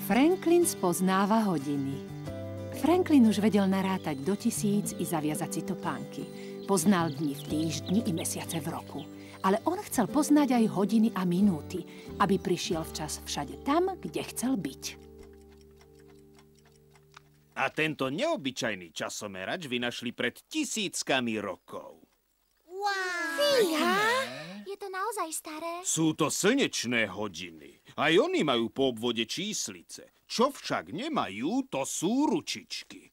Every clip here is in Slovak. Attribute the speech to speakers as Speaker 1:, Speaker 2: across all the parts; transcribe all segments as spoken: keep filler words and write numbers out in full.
Speaker 1: Franklin spoznáva hodiny. Franklin už vedel narátať do tisíc i zaviazať si topánky. Poznal dni v týždni i mesiace v roku. Ale on chcel poznať aj hodiny a minúty, aby prišiel včas všade tam, kde chcel byť.
Speaker 2: A tento neobyčajný časomerač vynašli pred tisíckami rokov.
Speaker 3: Wow!
Speaker 4: Fíha! Je to naozaj staré?
Speaker 2: Sú to slnečné hodiny. Aj oni majú po obvode číslice. Čo však nemajú, to sú ručičky.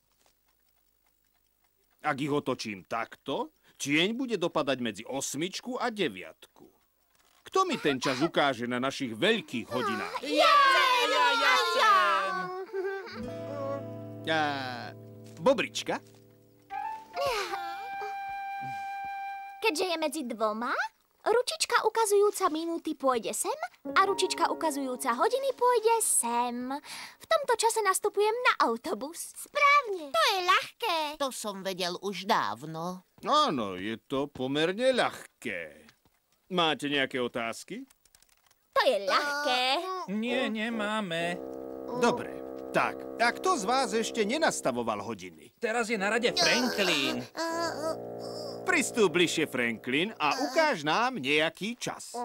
Speaker 2: Ak ich otočím takto, tieň bude dopadať medzi osmičku a deviatku. Kto mi ten čas ukáže na našich veľkých hodinách?
Speaker 4: Ja! Ja, ja, ja!
Speaker 2: A... Bobrička?
Speaker 4: Keďže je medzi dvoma, ručička ukazujúca minúty pôjde sem a ručička ukazujúca hodiny pôjde sem. V tomto čase nastupujem na autobus.
Speaker 3: Správne.
Speaker 4: To je ľahké.
Speaker 3: To som vedel už dávno.
Speaker 2: Áno, je to pomerne ľahké. Máte nejaké otázky?
Speaker 4: To je ľahké.
Speaker 5: Nie, nemáme.
Speaker 2: Dobre, tak. A kto z vás ešte nenastavoval hodiny?
Speaker 5: Teraz je na rade Franklin.
Speaker 2: Pristúp bližšie, Franklin, a ukáž nám nejaký čas.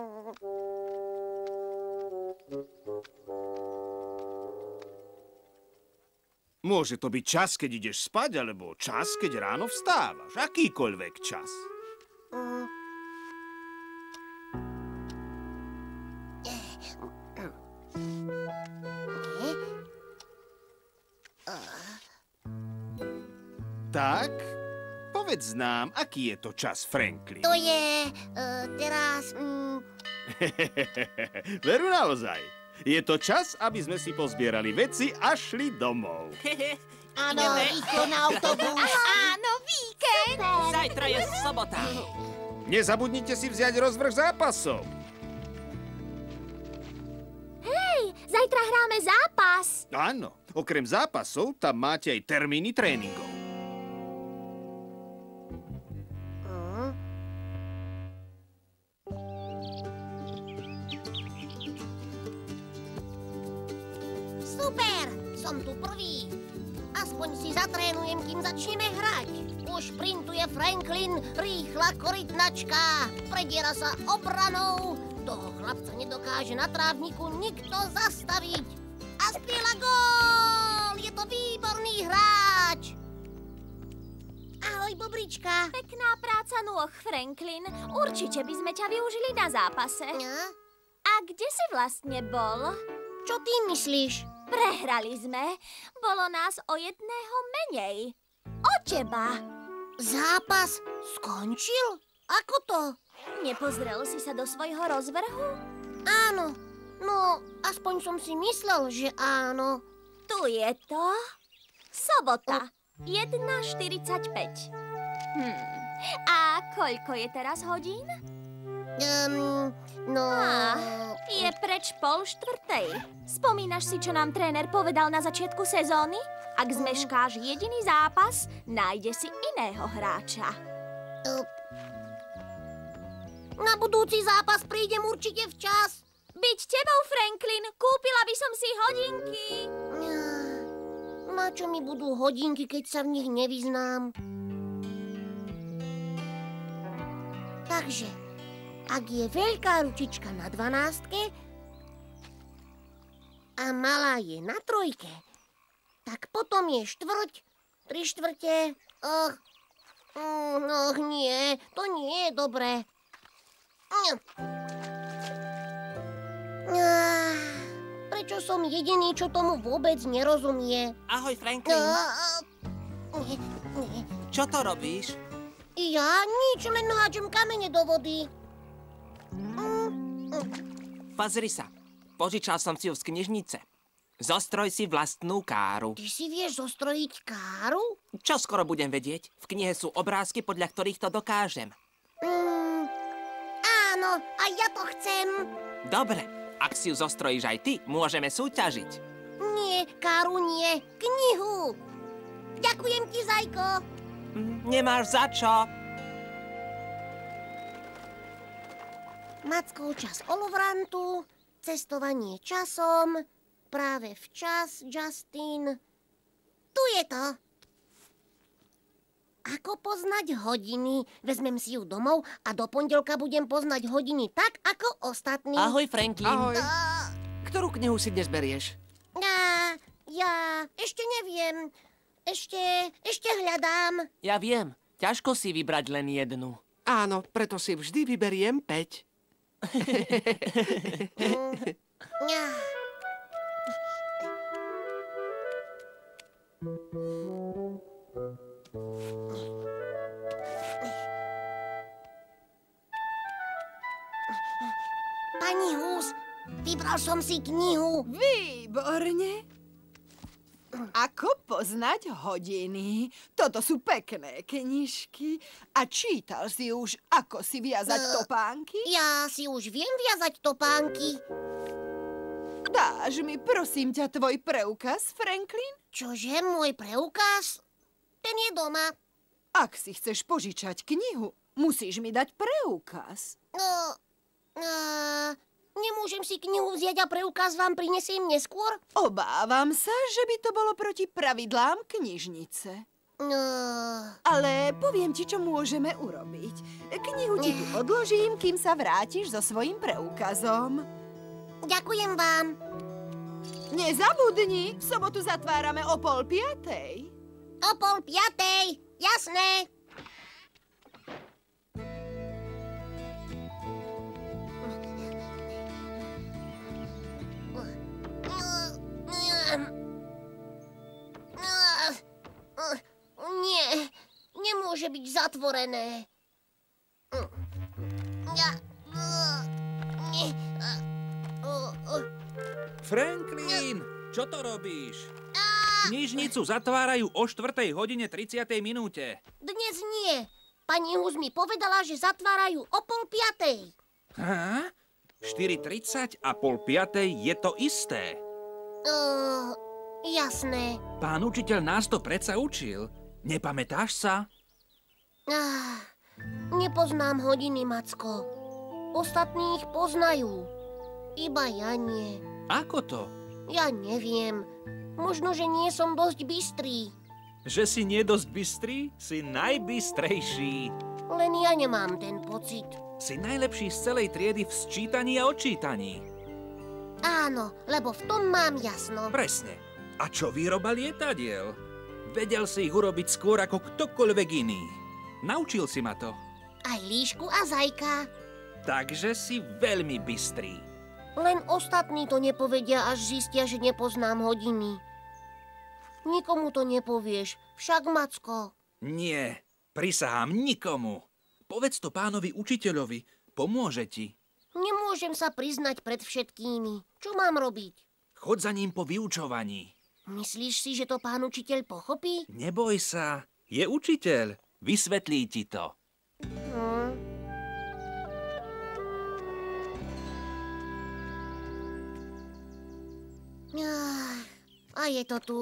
Speaker 2: Môže to byť čas, keď ideš spať, alebo čas, keď ráno vstávaš. Akýkoľvek čas. Tak, povedz nám, aký je to čas, Franklin.
Speaker 3: To je... Uh, teraz... Mm...
Speaker 2: Veru naozaj. Je to čas, aby sme si pozbierali veci a šli domov.
Speaker 3: Áno, rýchlo na autobus.
Speaker 4: Áno, víkend.
Speaker 5: Zajtra je sobota.
Speaker 2: Nezabudnite si vziať rozvrh zápasov.
Speaker 4: Hej, zajtra hráme zápas.
Speaker 2: Áno, okrem zápasov tam máte aj termíny tréningov.
Speaker 3: Super, som tu prvý. Aspoň si zatrénujem, kým začneme hrať. Už printuje Franklin, rýchla korytnačka. Prediera sa obranou. Toho chlapca nedokáže na trávniku nikto zastaviť. A strieľa gól! Je to výborný hráč. Ahoj, Bobrička.
Speaker 4: Pekná práca nôh, Franklin. Určite by sme ťa využili na zápase.
Speaker 3: Ja?
Speaker 4: A kde si vlastne bol?
Speaker 3: Čo ty myslíš?
Speaker 4: Prehrali sme. Bolo nás o jedného menej. O teba.
Speaker 3: Zápas skončil? Ako to?
Speaker 4: Nepozrel si sa do svojho rozvrhu?
Speaker 3: Áno. No, aspoň som si myslel, že áno.
Speaker 4: Tu je to. Sobota. jedna štyridsaťpäť. Hm. A koľko je teraz hodín?
Speaker 3: Um, no...
Speaker 4: Á, je preč pol štvrtej. Spomínaš si, čo nám tréner povedal na začiatku sezóny? Ak zmeškáš jediný zápas, nájde si iného hráča.
Speaker 3: Uh, na budúci zápas prídem určite včas.
Speaker 4: Byť tebou, Franklin, kúpila by som si hodinky.
Speaker 3: Na čo mi budú hodinky, keď sa v nich nevyznám? Takže, ak je veľká ručička na dvanástke a malá je na trojke, tak potom je štvrť, tri štvrte. Och, och nie, to nie je dobré. Prečo som jediný, čo tomu vôbec nerozumie?
Speaker 5: Ahoj, Franklin.
Speaker 3: Nie, nie.
Speaker 5: Čo to robíš?
Speaker 3: Ja nič, len hádžem kamene do vody.
Speaker 5: Pozri sa. Požičal som si ju z knižnice. Zostroj si vlastnú káru.
Speaker 3: Ty si vieš zostrojiť káru?
Speaker 5: Čo skoro budem vedieť? V knihe sú obrázky, podľa ktorých to dokážem.
Speaker 3: Mm, áno, a ja to chcem.
Speaker 5: Dobre, ak si ju zostrojíš aj ty, môžeme súťažiť.
Speaker 3: Nie, káru nie, knihu. Ďakujem ti, Zajko.
Speaker 5: Nemáš za čo.
Speaker 3: Mackov čas olovrantu, cestovanie časom, Práve včas, Justin. Tu je to. Ako poznať hodiny? Vezmem si ju domov a do pondelka budem poznať hodiny tak, ako ostatní.
Speaker 5: Ahoj, Franklin.
Speaker 6: Ahoj.
Speaker 3: A,
Speaker 6: Ktorú knihu si dnes berieš?
Speaker 3: ja, ja ešte neviem. Ešte, ešte hľadám.
Speaker 5: Ja viem, ťažko si vybrať len jednu.
Speaker 6: Áno, preto si vždy vyberiem päť.
Speaker 3: Ja. Pani Hús, vybral som si knihu.
Speaker 7: Výborne. Ako poznať hodiny? Toto sú pekné knižky. A čítal si už, ako si viazať
Speaker 3: Eh.
Speaker 7: topánky?
Speaker 3: Ja si už viem viazať topánky.
Speaker 7: Dáš mi, prosím ťa, tvoj preukaz, Franklin?
Speaker 3: Čože, môj preukaz? Ten je doma.
Speaker 7: Ak si chceš požičať knihu, musíš mi dať preukaz.
Speaker 3: No, no, nemôžem si knihu vziať a preukaz vám prinesiem neskôr?
Speaker 7: Obávam sa, že by to bolo proti pravidlám knižnice.
Speaker 3: No,
Speaker 7: Ale poviem ti, čo môžeme urobiť. Knihu ti tu odložím, kým sa vrátiš so svojím preukazom.
Speaker 3: ďakujem vám.
Speaker 7: Nezabudni, v sobotu zatvárame o pol piatej.
Speaker 3: O pol piatej, jasné. Nie, nemôže byť zatvorené. Ja... Nie.
Speaker 2: Franklin, čo to robíš? Knižnicu zatvárajú o štvrtej hodine tridsiatej minúte.
Speaker 3: Dnes nie. Pani Hús mi povedala, že zatvárajú o pol piatej.
Speaker 2: Há? štyri tridsať a pol piatej je to isté.
Speaker 3: Uh, jasné.
Speaker 2: Pán učiteľ nás to predsa učil. Nepamätáš sa?
Speaker 3: Ah, nepoznám hodiny, Macko. Ostatní ich poznajú. Iba ja nie.
Speaker 2: Ako to?
Speaker 3: Ja neviem. Možno, že nie som dosť bystrý.
Speaker 2: Že si nie dosť bystrý? Si najbystrejší.
Speaker 3: Len ja nemám ten pocit.
Speaker 2: Si najlepší z celej triedy v sčítaní a odčítaní.
Speaker 3: Áno, lebo v tom mám jasno.
Speaker 2: Presne. A čo výroba lietadiel? Vedel si ich urobiť skôr ako ktokoľvek iný. Naučil si ma to.
Speaker 3: Aj Líšku a Zajka.
Speaker 2: Takže si veľmi bystrý.
Speaker 3: Len ostatní to nepovedia, až zistia, že nepoznám hodiny. Nikomu to nepovieš, však, Macko.
Speaker 2: Nie, prisahám nikomu. Povedz to pánovi učiteľovi, pomôže ti.
Speaker 3: Nemôžem sa priznať pred všetkými. Čo mám robiť?
Speaker 2: Chod za ním po vyučovaní.
Speaker 3: Myslíš si, že to pán učiteľ pochopí?
Speaker 2: Neboj sa, je učiteľ. Vysvetlí ti to.
Speaker 3: Hm. Ah, a je to tu.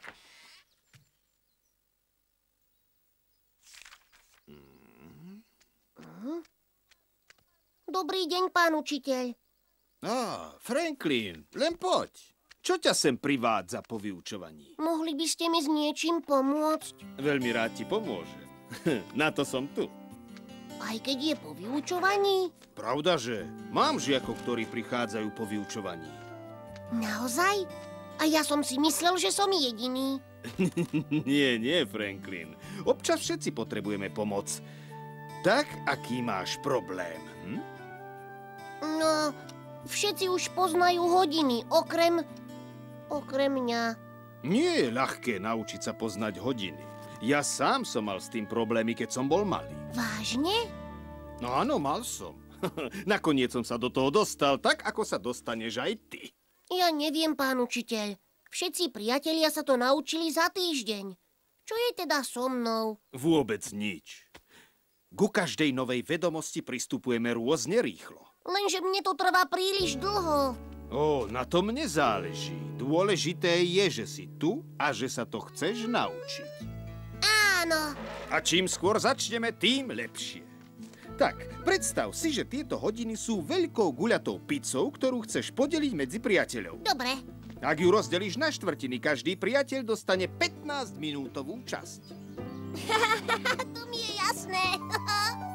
Speaker 3: Hm? Dobrý deň, pán učiteľ.
Speaker 2: Á, Franklin, len poď. Čo ťa sem privádza po vyučovaní?
Speaker 3: Mohli by ste mi s niečím pomôcť?
Speaker 2: Veľmi rád ti pomôžem. Na to som tu.
Speaker 3: Aj keď je po vyučovaní?
Speaker 2: Pravda, že mám žiakov, ktorí prichádzajú po vyučovaní.
Speaker 3: Naozaj? A ja som si myslel, že som jediný.
Speaker 2: Nie, nie, Franklin. Občas všetci potrebujeme pomoc. Tak, aký máš problém? Hm?
Speaker 3: No, všetci už poznajú hodiny, okrem... okrem mňa.
Speaker 2: Nie je ľahké naučiť sa poznať hodiny. Ja sám som mal s tým problémy, keď som bol malý.
Speaker 3: Vážne?
Speaker 2: No áno, mal som. Nakoniec som sa do toho dostal, tak ako sa dostaneš aj ty.
Speaker 3: Ja neviem, pán učiteľ. Všetci priatelia sa to naučili za týždeň. Čo je teda so mnou?
Speaker 2: Vôbec nič. Ku každej novej vedomosti pristupujeme rôzne rýchlo.
Speaker 3: Lenže mne to trvá príliš dlho.
Speaker 2: Ó, na tom nezáleží. Dôležité je, že si tu a že sa to chceš naučiť.
Speaker 3: Áno.
Speaker 2: A čím skôr začneme, tým lepšie. Tak, predstav si, že tieto hodiny sú veľkou guľatou pizzou, ktorú chceš podeliť medzi priateľov.
Speaker 3: Dobre.
Speaker 2: Ak ju rozdelíš na štvrtiny, každý priateľ dostane pätnásťminútovú časť.
Speaker 3: To mi je jasné.